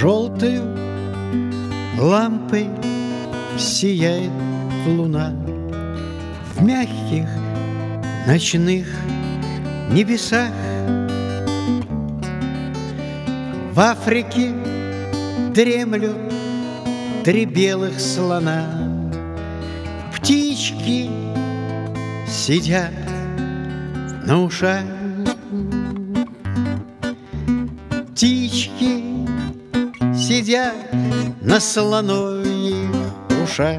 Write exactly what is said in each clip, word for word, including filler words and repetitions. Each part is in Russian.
Желтою лампой сияет луна в мягких ночных небесах. В Африке дремлют три белых слона, птички сидят на ушах. Птички сидят на слоновьих ушах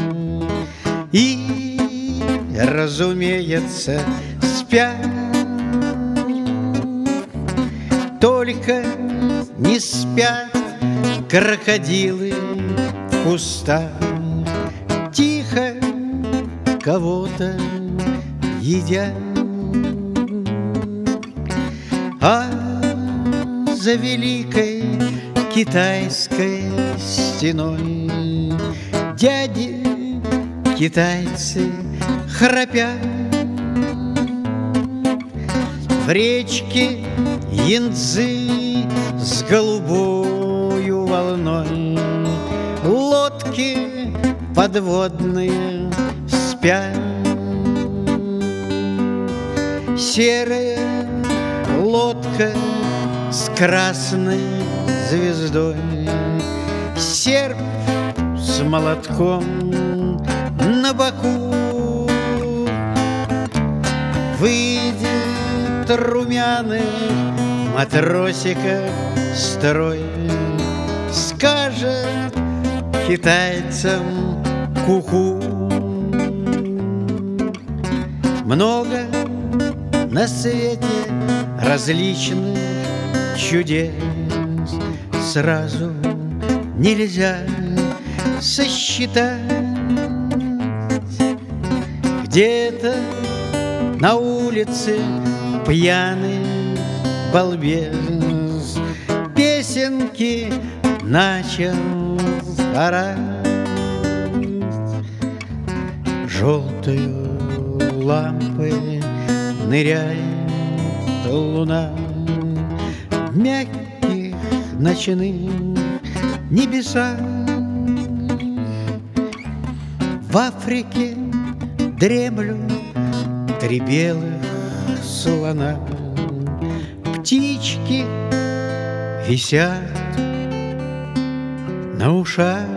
и, разумеется, спят. Только не спят крокодилы в кустах, тихо кого-то едят. А за великой китайской стеной дяди китайцы храпят. В речке Янцзы с голубою волной лодки подводные спят. Серая лодка с красной звездой, серп с молотком на боку. Выйдет румяный матросика строй, скажет китайцам ку-ку. Много на свете различных чудес, сразу нельзя сосчитать. Где-то на улице пьяный балбес песенки начал орать. Желтою лампой ныряет луна в мягких ночных небесах. В Африке дремлют три белых слона, птички висят на ушах.